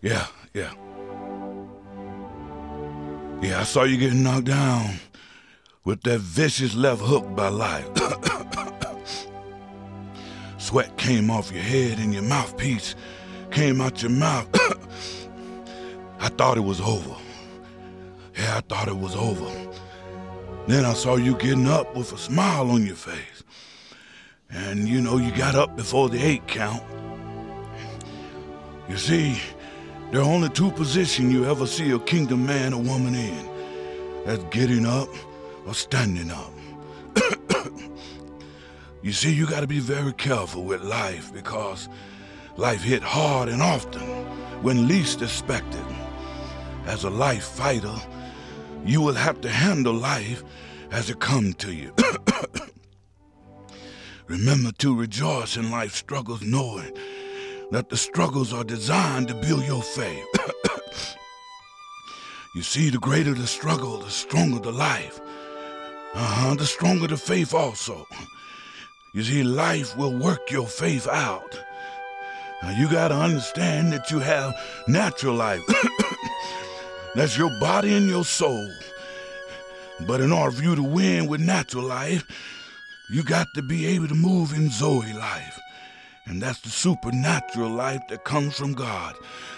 Yeah. Yeah, I saw you getting knocked down with that vicious left hook by life. Sweat came off your head and your mouthpiece came out your mouth. I thought it was over. Yeah, I thought it was over. Then I saw you getting up with a smile on your face. And you know, you got up before the 8 count. You see, there are only 2 positions you ever see a kingdom man or woman in. That's getting up or standing up. You see, you gotta be very careful with life because life hit hard and often when least expected. As a life fighter, you will have to handle life as it comes to you. Remember to rejoice in life's struggles, knowing that the struggles are designed to build your faith. You see, the greater the struggle, the stronger the life. The stronger the faith also. You see, life will work your faith out. Now, you gotta understand that you have natural life. That's your body and your soul. But in order for you to win with natural life, you got to be able to move in Zoe life. And that's the supernatural life that comes from God.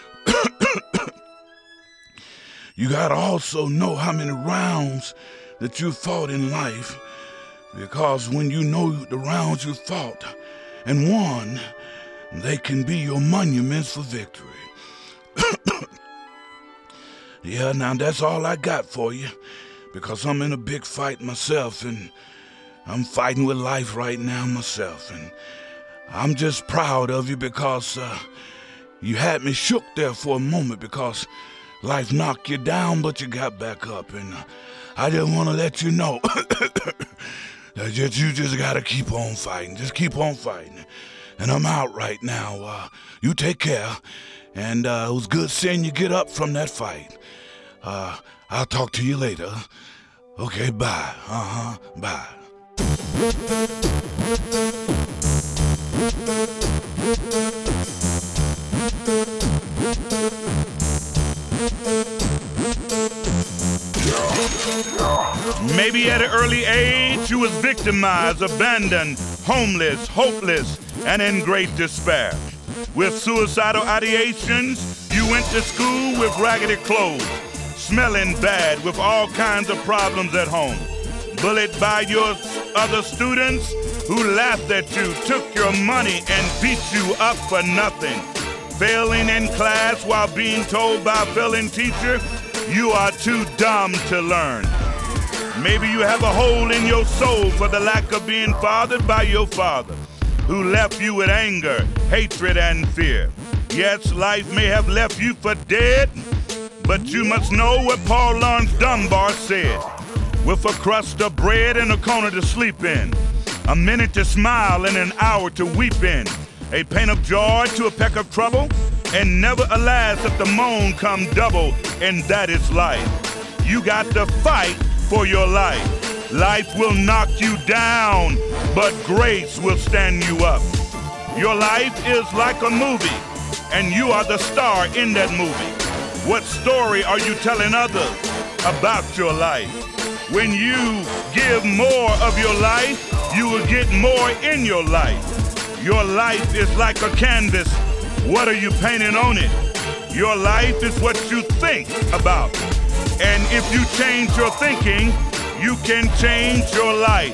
You gotta also know how many rounds that you fought in life, because when you know the rounds you fought and won, they can be your monuments for victory. Yeah, now that's all I got for you, because I'm in a big fight myself, and I'm fighting with life right now myself, and I'm just proud of you because you had me shook there for a moment because life knocked you down, but you got back up, and I just want to let you know that you just got to keep on fighting. Just keep on fighting. And I'm out right now. You take care, and it was good seeing you get up from that fight. I'll talk to you later. Okay, bye. Bye. Maybe at an early age you was victimized, abandoned, homeless, hopeless, and in great despair. With suicidal ideations, you went to school with raggedy clothes, smelling bad, with all kinds of problems at home. Bullied by your other students who laughed at you, took your money, and beat you up for nothing. Failing in class while being told by a failing teacher, you are too dumb to learn. Maybe you have a hole in your soul for the lack of being fathered by your father, who left you with anger, hatred, and fear. Yes, life may have left you for dead, but you must know what Paul Laurence Dunbar said. With a crust of bread and a corner to sleep in, a minute to smile and an hour to weep in, a pain of joy to a peck of trouble, and never alas if the moan come double, and that is life. You got to fight for your life. Life will knock you down, but grace will stand you up. Your life is like a movie, and you are the star in that movie. What story are you telling others about your life? When you give more of your life, you will get more in your life. Your life is like a canvas. What are you painting on it? Your life is what you think about. And if you change your thinking, you can change your life.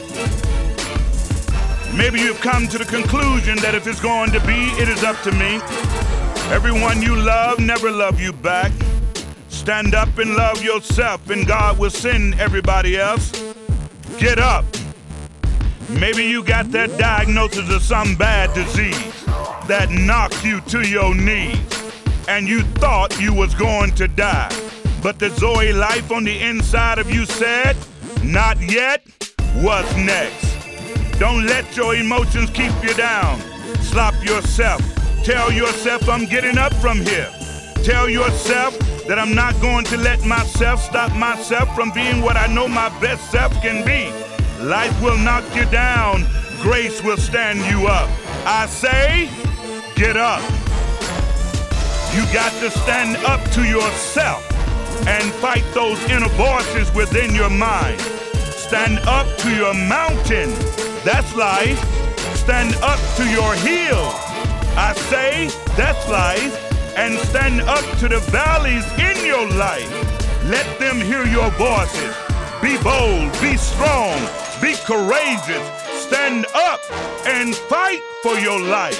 Maybe you've come to the conclusion that if it's going to be, it is up to me. Everyone you love never love you back. Stand up and love yourself, and God will send everybody else. Get up. Maybe you got that diagnosis of some bad disease that knocked you to your knees, and you thought you was going to die. But the Zoe life on the inside of you said, not yet, what's next? Don't let your emotions keep you down. Slap yourself. Tell yourself I'm getting up from here. Tell yourself that I'm not going to let myself stop myself from being what I know my best self can be. Life will knock you down. Grace will stand you up. I say, get up. You got to stand up to yourself and fight those inner voices within your mind. Stand up to your mountain. That's life. Stand up to your hill. I say that's life. And stand up to the valleys in your life. Let them hear your voices. Be bold, be strong, be courageous. Stand up and fight for your life.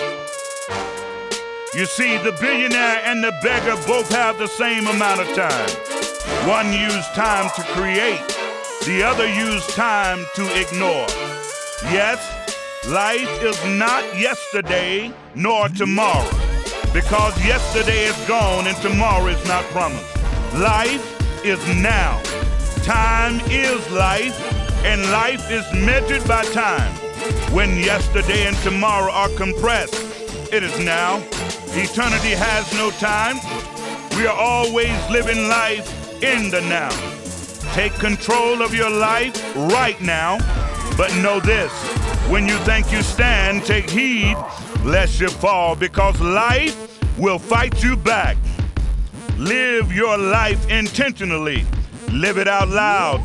You see, the billionaire and the beggar both have the same amount of time. One used time to create, the other used time to ignore. Yes, life is not yesterday nor tomorrow, because yesterday is gone and tomorrow is not promised. Life is now. Time is life, and life is measured by time. When yesterday and tomorrow are compressed, it is now. Eternity has no time. We are always living life in the now. Take control of your life right now, but know this: when you think you stand, take heed lest you fall, because life will fight you back. Live your life intentionally. Live it out loud.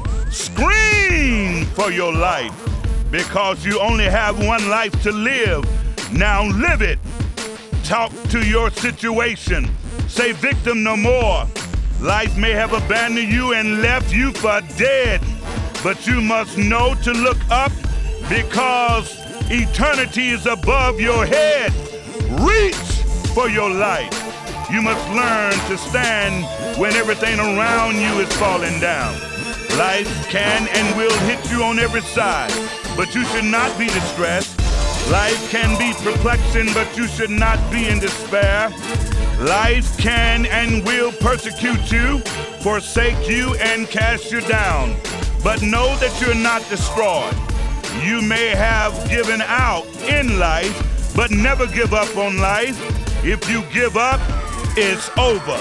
Scream for your life, because you only have one life to live. Now live it. Talk to your situation. Say, victim no more. Life may have abandoned you and left you for dead, but you must know to look up, because eternity is above your head. Reach for your life. You must learn to stand when everything around you is falling down. Life can and will hit you on every side, but you should not be distressed. Life can be perplexing, but you should not be in despair. Life can and will persecute you, forsake you, and cast you down. But know that you're not destroyed. You may have given out in life, but never give up on life. If you give up, it's over.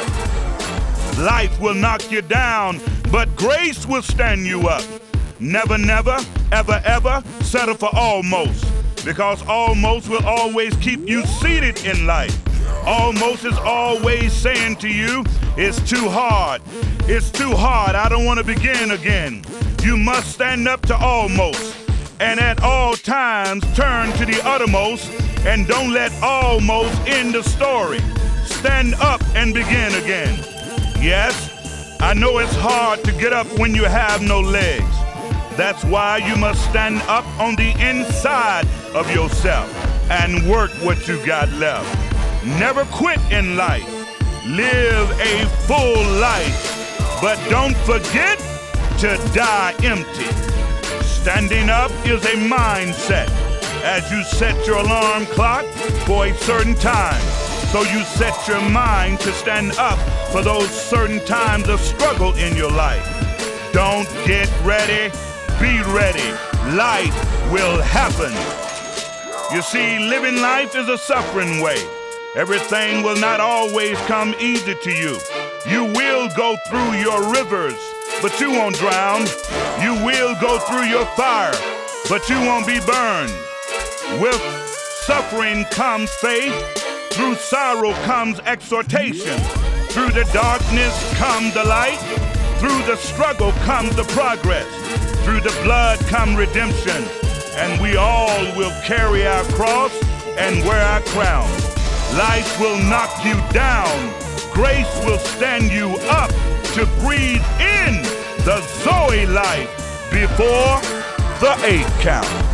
Life will knock you down, but grace will stand you up. Never, never, ever, ever settle for almost, because almost will always keep you seated in life. Almost is always saying to you, it's too hard. It's too hard. I don't want to begin again. You must stand up to almost, and at all times turn to the uttermost, and don't let almost end the story. Stand up and begin again. Yes, I know it's hard to get up when you have no legs. That's why you must stand up on the inside of yourself and work what you got left. Never quit in life. Live a full life, but don't forget to die empty. Standing up is a mindset. As you set your alarm clock for a certain time, so you set your mind to stand up for those certain times of struggle in your life. Don't get ready, be ready. Life will happen. You see, living life is a suffering way. Everything will not always come easy to you. You will go through your rivers, but you won't drown. You will go through your fire, but you won't be burned. With suffering comes faith. Through sorrow comes exhortation. Through the darkness comes the light. Through the struggle comes the progress. Through the blood comes redemption. And we all will carry our cross and wear our crown. Life will knock you down. Grace will stand you up to breathe in the Zoe life before the 8 count.